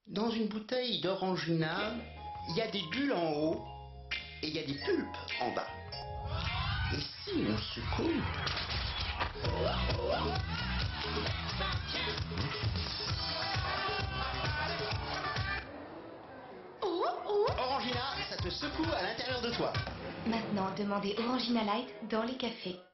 Dans une bouteille d'orangina, il y a des bulles en haut et il y a des pulpes en bas. Et si on secoue... Orangina, ça te secoue à l'intérieur de toi. Maintenant, demandez Orangina Light dans les cafés.